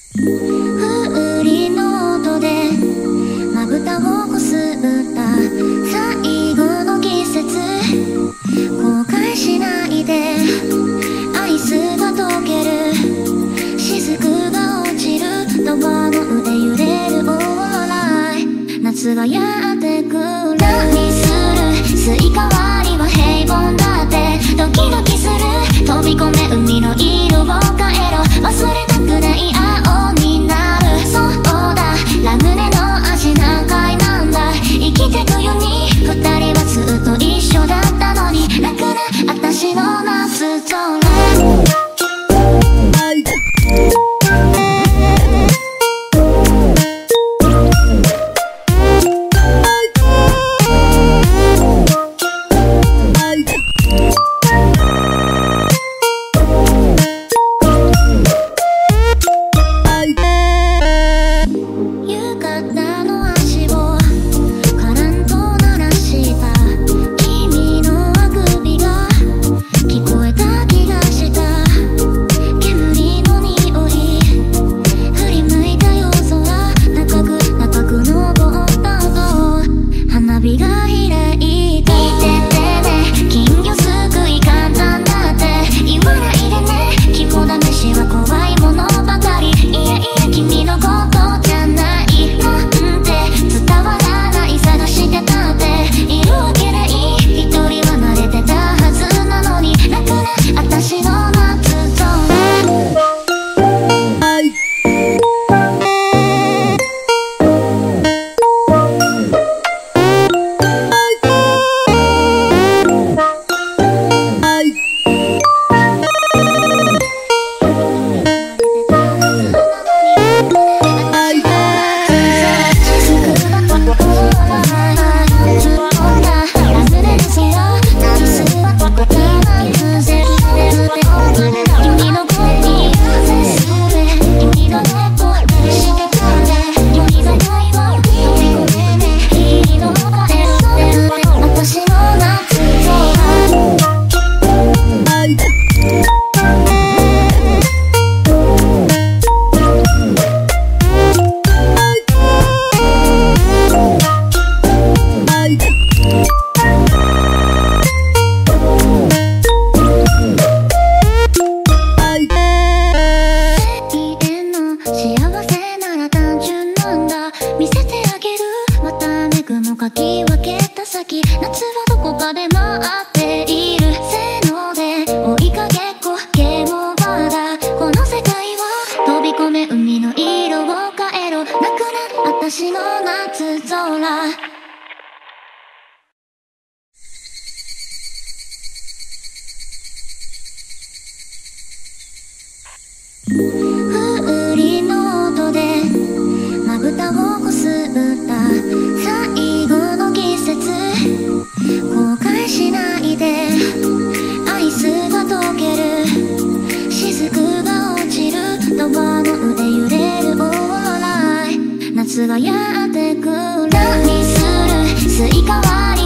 風鈴の音でまぶたをこすった最後の季節、後悔しないでアイスが溶ける、雫が落ちる、ドアの上揺れるオーライ、夏がやってくる。何するスイカ割りは平凡だってドキドキする、飛び込め海の色を変えろ、忘れたくない青になる、そうだラムネの味何回なんだ、生きてくように二人はずっと一緒だったのに、楽な私の夏空。風鈴の音でまぶたをこすった最後の季節、後悔しないでアイスが溶ける、雫が落ちる、ドアの上揺れるオーライ、夏がやってくる。何するスイカ割り